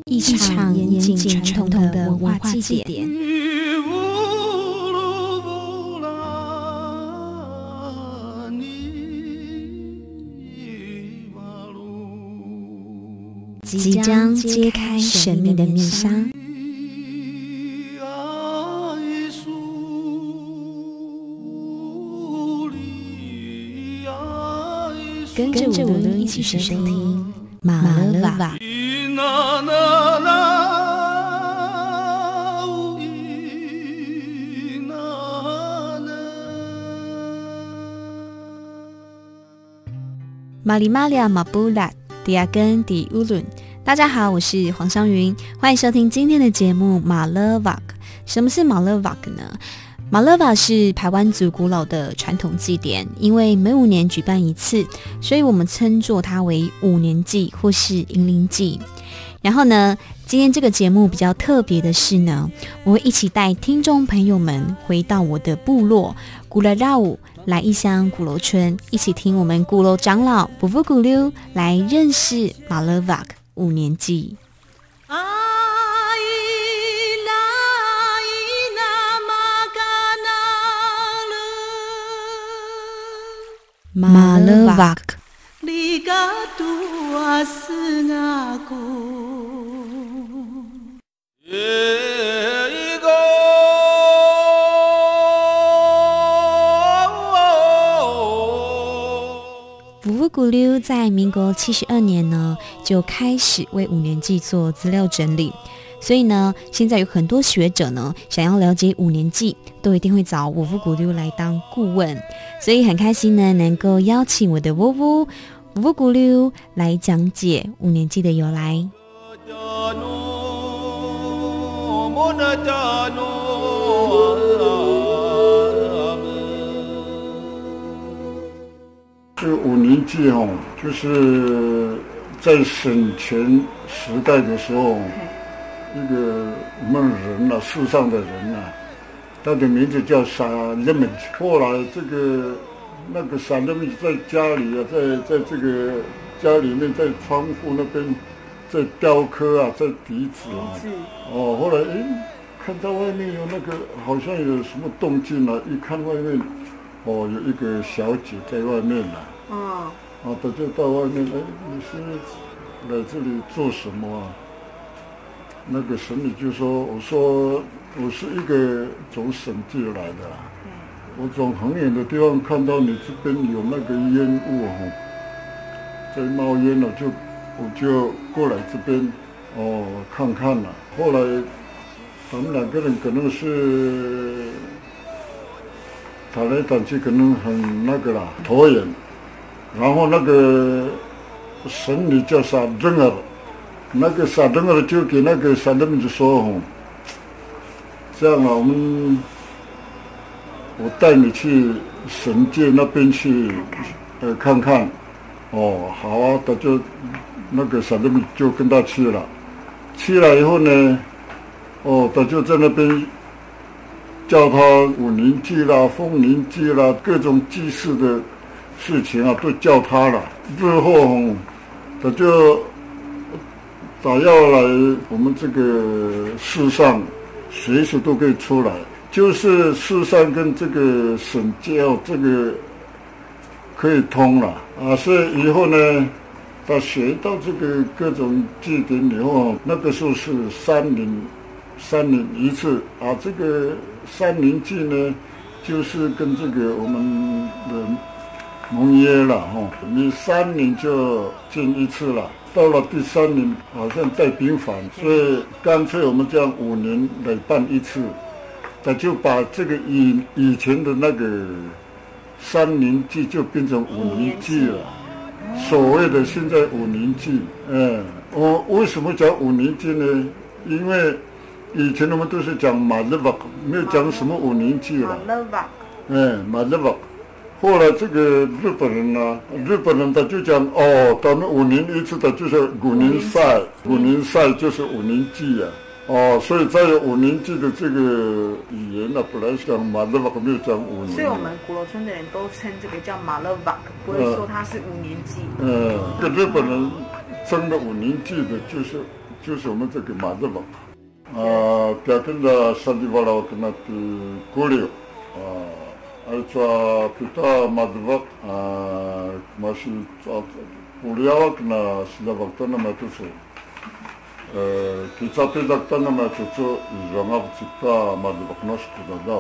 一场严谨传统的文化祭典。即将揭开神秘的面纱，跟着我们一起收听马勒瓦。马里马利亚马布拉迪亚根迪乌伦，大家好，我是黄湘云，欢迎收听今天的节目马勒瓦。什么是马勒瓦呢？马勒瓦是排湾族古老的传统祭典，因为每5年举办一次，所以我们称作它为5年祭或是迎灵祭。然后呢，今天这个节目比较特别的是呢，我会一起带听众朋友们回到我的部落古勒绕舞，来异乡鼓楼村，一起听我们鼓楼长老布布古溜来认识马勒瓦5年祭。马勒瓦布布古溜在民国72年呢，就开始为5年祭做资料整理。所以呢，现在有很多学者呢，想要了解5年祭，都一定会找沃夫古溜来当顾问。所以很开心呢，能够邀请我的沃夫古溜来讲解5年祭的由来。 这5年祭哦，就是在沈权时代的时候。这个我们人啊，世上的人啊，他的名字叫萨勒门。后来那个萨勒门在家里啊，在这个家里面，在窗户那边在雕刻啊，在笛子啊。哦，后来看到外面有那个好像有什么动静啊，一看外面，哦，有一个小姐在外面啊。他就到外面，你是来这里做什么啊？那个神女就说：“我说我是一个从省界来的，我从很远的地方看到你这边有那个烟雾在冒烟了，我就过来这边看看了。后来他们2个人可能是谈来谈去，可能很那个啦，投缘。然后那个神女叫啥人儿。”那个萨登尔就给那个萨勒门就说：“这样啊，我带你去神界那边去看看。”好啊，他就那个萨勒门就跟他去了。去了以后呢，他就在那边叫他5年祭啦、丰年祭啦，各种祭祀的事情啊，都叫他了。日后他就。打要来我们这个世上，随时都可以出来，就是世上跟这个省界这个可以通了啊。所以以后呢，他学到这个各种祭典以后，那个时候是3年一次啊。这个3年祭呢，就是跟这个我们的盟约了你3年就见一次了。到了第3年好像带兵反，所以干脆我们这样5年来办一次，他就把这个以前的那个3年祭就变成5年祭了。所谓的现在5年祭，我为什么讲5年祭呢？因为以前我们都是讲马勒瓦，没有讲什么5年祭了。马勒瓦。后来这个日本人他就讲他们5年一次的就是5年赛，5年赛就是5年祭啊。所以在5年祭的这个语言呢，本来讲马勒瓦没有讲5年。 所以我们鼓楼村的人都称这个叫马勒瓦，不会说它是5年祭。 日本人称的5年祭的就是就是我们这个马勒瓦。Piakinda Sandivala Kanati Kulio. Altra Pita Madvak, Mashi Kuliawak na Silavaktana Matusu. Kitati Daktana Matusu, Jangav Cita Madvak Noskudadao.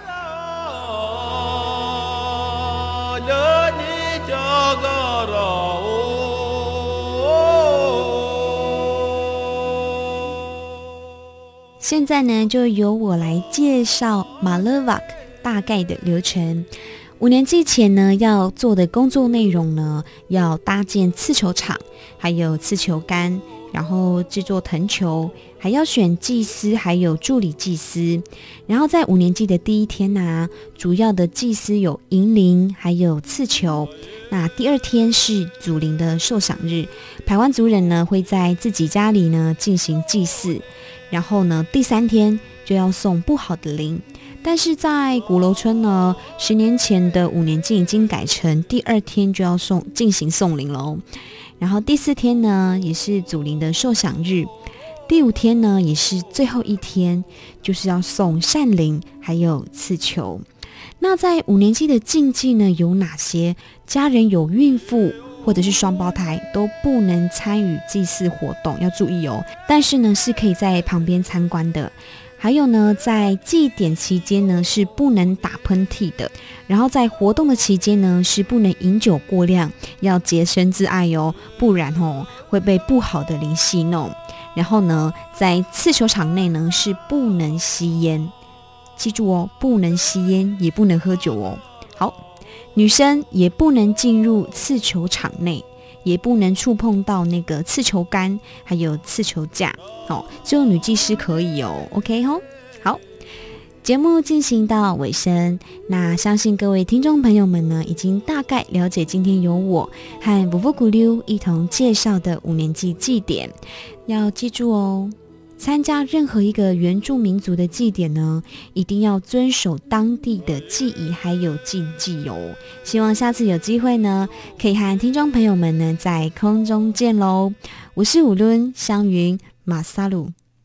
现在呢，就由我来介绍马勒瓦克大概的流程。5年祭前呢，要做的工作内容呢，要搭建刺球场，还有刺球杆，然后制作藤球，还要选祭司，还有助理祭司。然后在5年祭的第一天呢，主要的祭司有银铃，还有刺球。那第2天是祖灵的受赏日，排湾族人呢会在自己家里呢进行祭祀。然后呢，第3天就要送不好的灵，但是在鼓楼村呢，10年前的5年祭已经改成第2天就要进行送灵喽。然后第4天呢，也是祖灵的受赏日，第5天呢，也是最后一天，就是要送善灵还有刺球。那在5年祭的禁忌呢有哪些？家人有孕妇或者是双胞胎都不能参与祭祀活动，要注意哦。但是呢，是可以在旁边参观的。还有呢，在祭典期间呢，是不能打喷嚏的。然后在活动的期间呢，是不能饮酒过量，要洁身自爱哦，不然会被不好的灵戏弄。然后呢，在刺球场内呢，是不能吸烟，记住哦，不能吸烟，也不能喝酒哦。好。女生也不能进入刺球场内，也不能触碰到那个刺球杆，还有刺球架哦。只有女技师可以哦。OK 吼，好，节目进行到尾声，那相信各位听众朋友们呢，已经大概了解今天由我和布布古溜一同介绍的5年祭祭典，要记住哦。参加任何一个原住民族的祭典呢，一定要遵守当地的祭仪还有禁忌哦。希望下次有机会呢，可以和听众朋友们呢在空中见喽。我是五伦香云马萨鲁。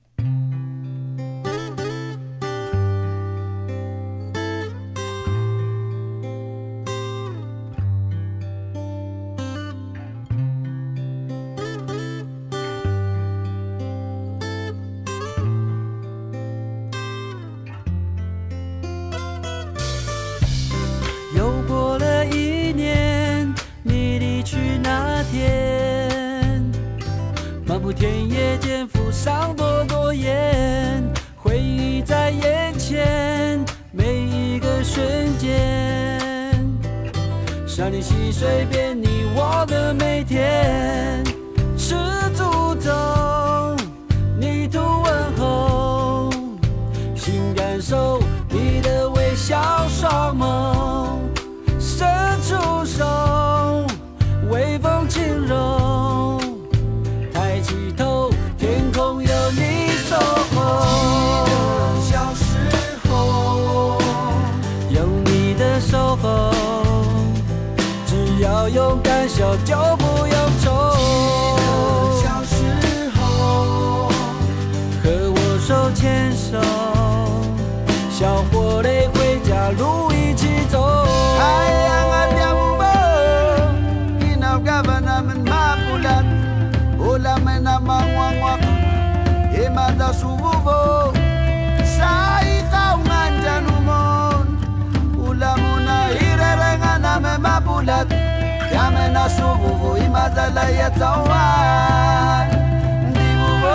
田野间浮上朵烟，回忆在眼前，每一个瞬间，山林溪水边你我的每天，赤足走，泥土问候，心感受你的微笑双眸，伸出手，微风轻柔，起头，天空有你守候。小时候，有你的守候，只要勇敢笑就不用愁。小时候，和我手牵手，小伙类回家路一起走。Mata subuvo sai kaungan janumon ulamuna irerengana me mabulat yamena subuvo imazala yatsawan ndibuvo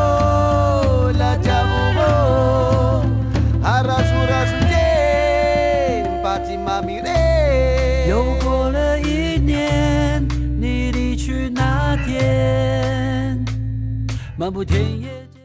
la jabuvo arasura suje pati mamire 又过了1年，你离去那天，漫步田野。